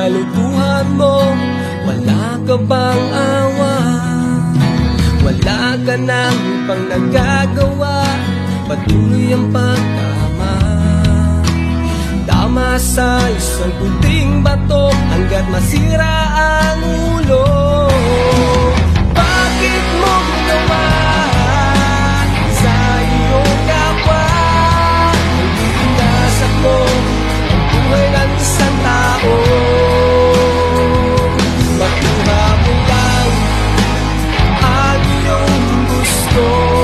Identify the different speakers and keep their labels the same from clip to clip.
Speaker 1: kalukuhan mo? Wala ka bang awa? Wala ka nang pang nagagawa, patuloy ang pagtama. Tama sa isang puting bato hanggat masira ang ulo. Bakit mo ginawa sa iyong kapwa? Ang inilasap mo ang buhay ng isang tao. Makuha mo lang ang iyong gusto.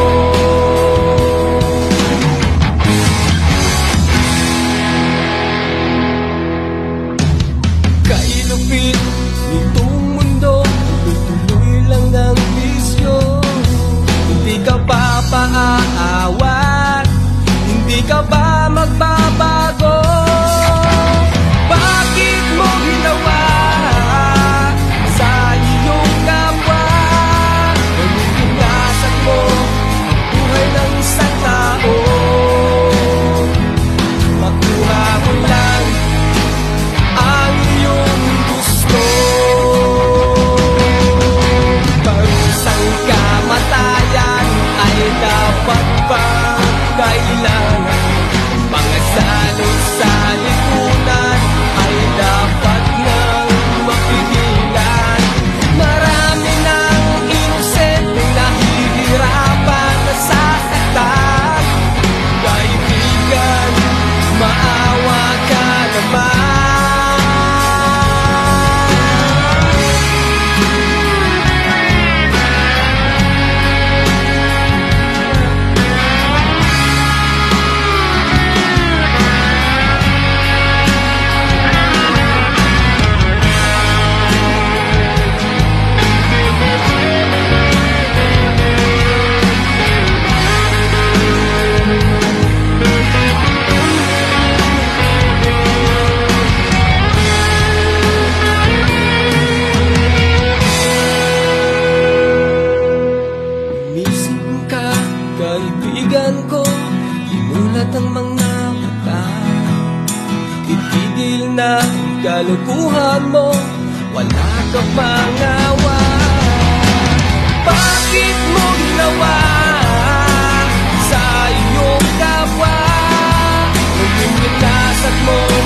Speaker 1: Kailupit nitong mundo, tuloy lang ang bisyo. Hindi ka ba paaawat? Hindi ka ba magbabago? Bakit mo ginawa sa iyong kapwa? Nanginasat mo ang buhay ng isang tao. Makuha mo lang ang iyong gusto. Parusang kamatayan ay dapat pa kailangan. Mga salot sa lipunan ay dapat nang mapigilan. Marami ng inosenteng nahihirapan na sasaktan. Kaibigan, maawa ka naman. Umisip ka, kaibigan ko, imulat ang mga mata. Itigil na ang kalukuhan mo, wala ka pang awa. Bakit mo ginawa sa iyong kapwa? Kung inilasat mo